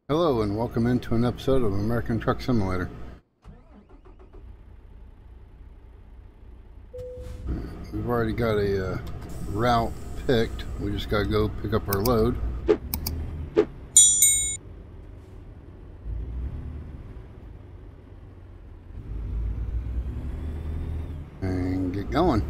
Hello and welcome into an episode of American Truck Simulator. We've already got a route picked. We just gotta go pick up our load. And get going.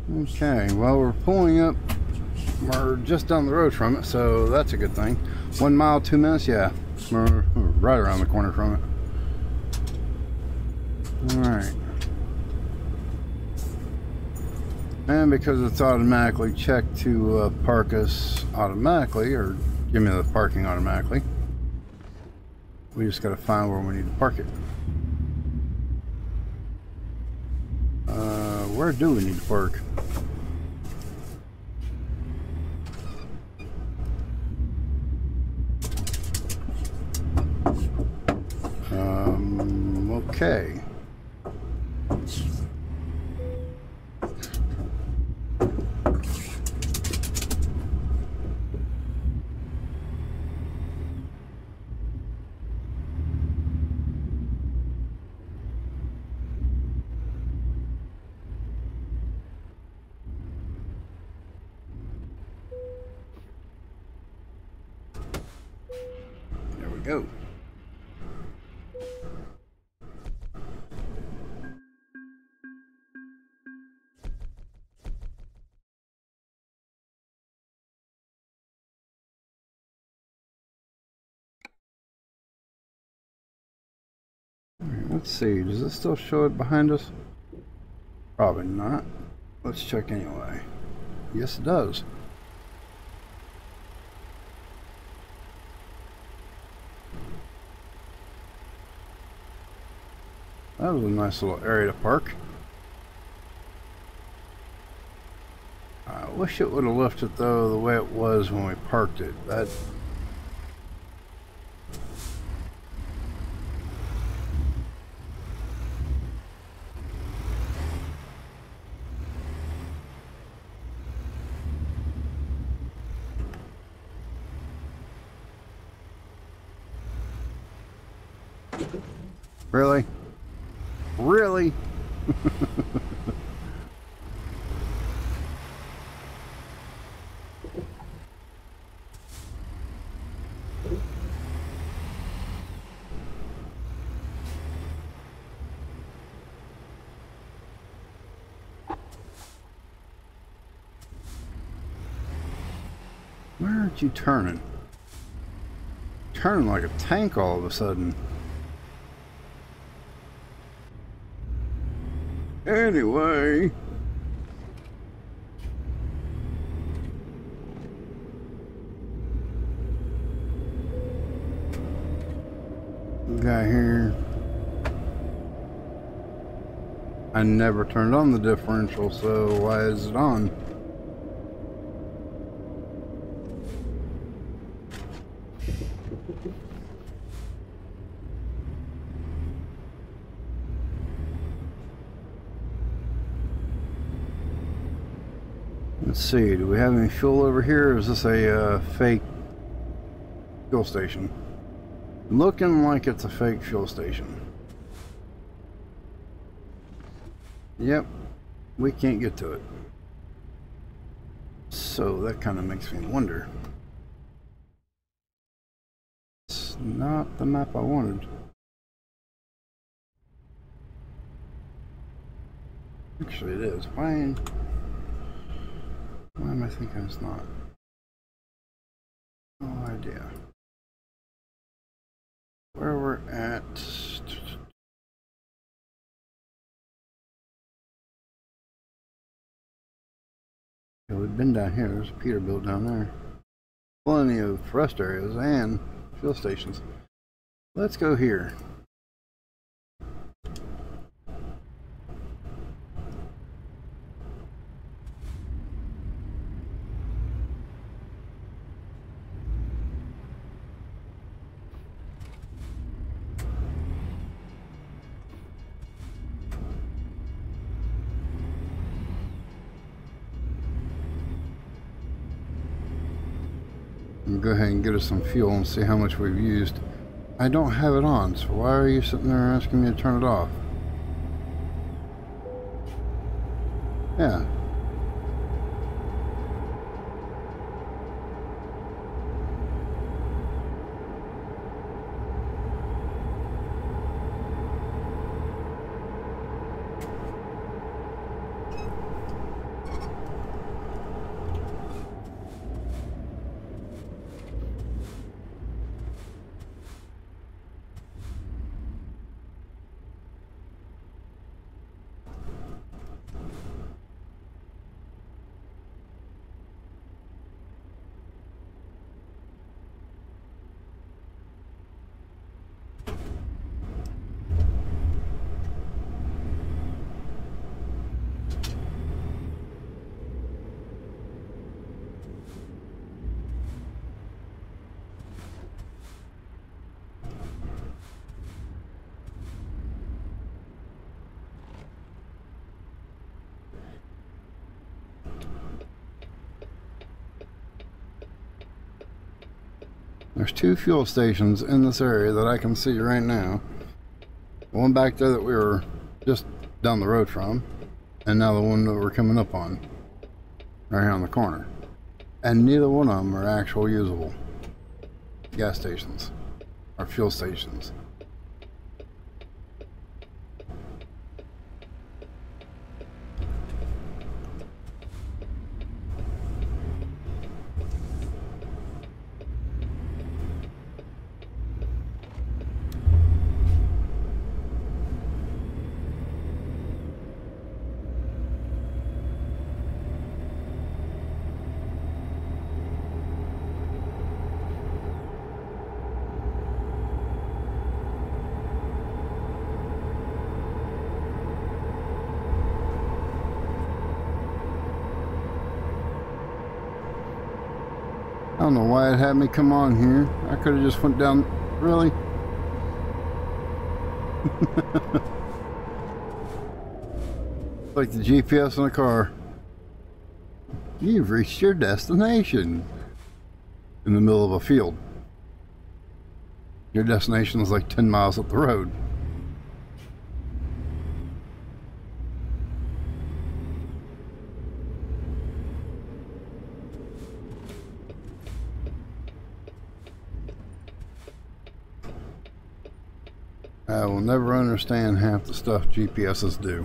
Okay, well, we're pulling up. We're just down the road from it, so that's a good thing. 1 mile, 2 minutes, yeah. We're right around the corner from it. Alright. And because it's automatically checked to park us automatically, or give me the parking automatically, we just got to find where we need to park it. Where do we need to park? Okay. There we go. Let's see, does it still show it behind us? Probably not. Let's check anyway. Yes, it does. That was a nice little area to park. I wish it would have left it though the way it was when we parked it. That really? Really? Where aren't you turning? Turning like a tank all of a sudden. Anyway. Guy here. I never turned on the differential, so why is it on? Let's see, do we have any fuel over here, or is this a fake fuel station? Looking like it's a fake fuel station. Yep, we can't get to it. So that kind of makes me wonder. It's not the map I wanted. Actually it is. Why am I thinking it's not? No idea. Where we're at. Yeah, we've been down here. There's a Peterbilt down there. Plenty of rest areas and fuel stations. Let's go here. Go ahead and get us some fuel and see how much we've used. I don't have it on, so why are you sitting there asking me to turn it off? Yeah. There's 2 fuel stations in this area that I can see right now. One back there that we were just down the road from, and now the one that we're coming up on, right here on the corner. And neither one of them are actual usable gas stations or fuel stations. I don't know why it had me come on here. I could have just went down. Really? Like the GPS in a car. You've reached your destination. In the middle of a field. Your destination is like 10 miles up the road. I will never understand half the stuff GPSs do.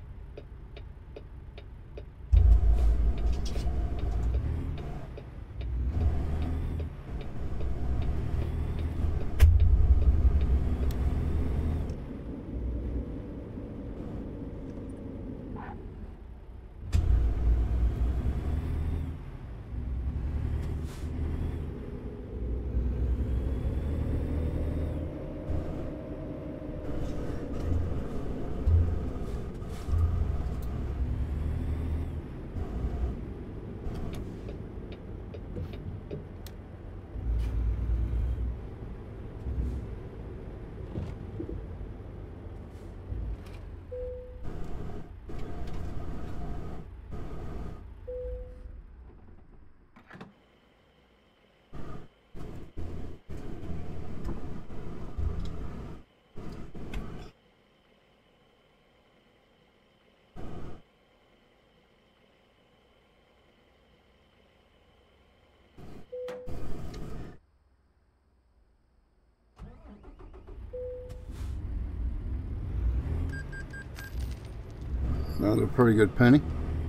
Another pretty good penny.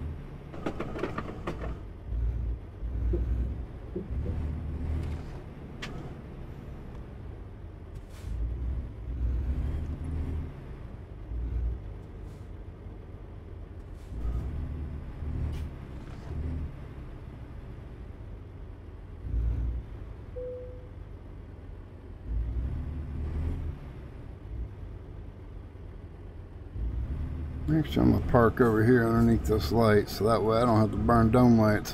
Actually, I'm going to park over here underneath this light so that way I don't have to burn dome lights.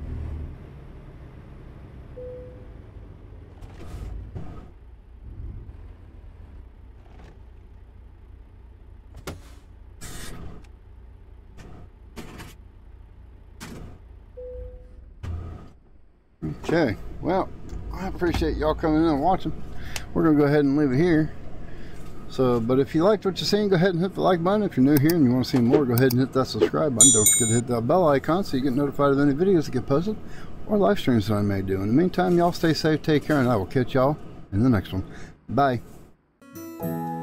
Okay, well, I appreciate y'all coming in and watching. We're going to go ahead and leave it here. So, but if you liked what you're seeing, go ahead and hit the like button. If you're new here and you want to see more, go ahead and hit that subscribe button. Don't forget to hit that bell icon so you get notified of any videos that get posted or live streams that I may do. In the meantime, y'all stay safe, take care, and I will catch y'all in the next one. Bye.